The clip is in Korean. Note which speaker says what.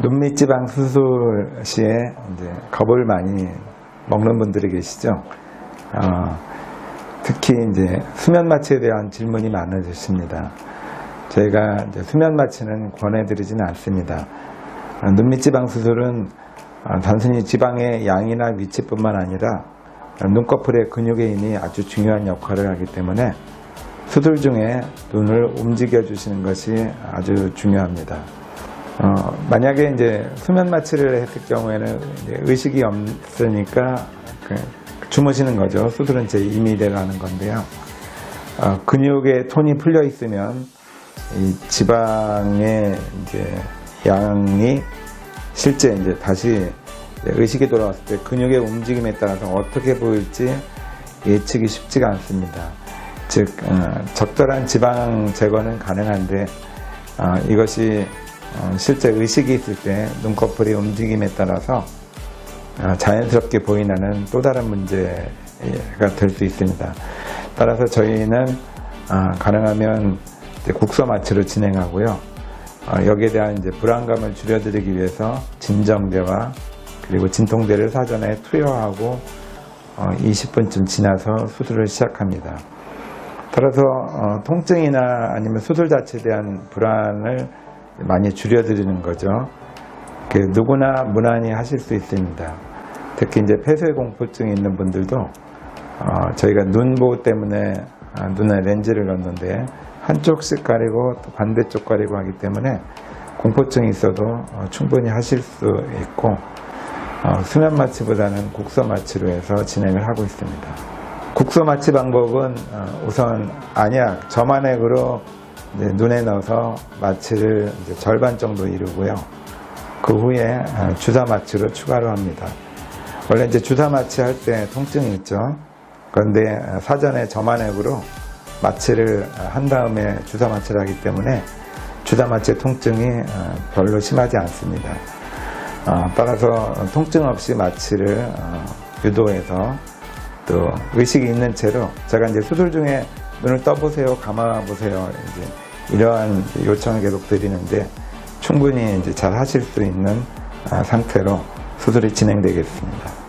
Speaker 1: 눈밑지방 수술 시에 이제 겁을 많이 먹는 분들이 계시죠. 특히 이제 수면 마취에 대한 질문이 많으십니다. 저희가 이제 수면 마취는 권해드리지는 않습니다. 눈밑지방 수술은 단순히 지방의 양이나 위치뿐만 아니라 눈꺼풀의 근육의 힘이 아주 중요한 역할을 하기 때문에 수술 중에 눈을 움직여 주시는 것이 아주 중요합니다. 만약에 이제 수면 마취를 했을 경우에는 이제 의식이 없으니까 주무시는 거죠. 수술은 제 임의대로 하는 건데요. 근육의 톤이 풀려 있으면 이 지방의 이제 양이 실제 이제 다시 의식이 돌아왔을 때 근육의 움직임에 따라서 어떻게 보일지 예측이 쉽지가 않습니다. 즉 적절한 지방 제거는 가능한데 이것이 실제 의식이 있을 때 눈꺼풀의 움직임에 따라서 자연스럽게 보이냐는 또 다른 문제가 될 수 있습니다. 따라서 저희는 가능하면 국소 마취를 진행하고요. 여기에 대한 이제 불안감을 줄여드리기 위해서 진정제와 그리고 진통제를 사전에 투여하고 20분쯤 지나서 수술을 시작합니다. 따라서 통증이나 아니면 수술 자체에 대한 불안을 많이 줄여드리는 거죠. 누구나 무난히 하실 수 있습니다. 특히 이제 폐쇄공포증이 있는 분들도 저희가 눈 보호 때문에 눈에 렌즈를 넣는데 한쪽씩 가리고 또 반대쪽 가리고 하기 때문에 공포증이 있어도 충분히 하실 수 있고 수면 마취보다는 국소 마취로 해서 진행을 하고 있습니다. 국소 마취 방법은 우선 안약, 점안액으로 눈에 넣어서 마취를 이제 절반 정도 이루고요. 그 후에 주사 마취로 추가로 합니다. 원래 이제 주사 마취 할 때 통증이 있죠. 그런데 사전에 점안액으로 마취를 한 다음에 주사 마취를 하기 때문에 주사 마취의 통증이 별로 심하지 않습니다. 따라서 통증 없이 마취를 유도해서 또 의식이 있는 채로 제가 이제 수술 중에 눈을 떠보세요, 감아보세요, 이제 이러한 요청을 계속 드리는데 충분히 이제 잘 하실 수 있는 상태로 수술이 진행되겠습니다.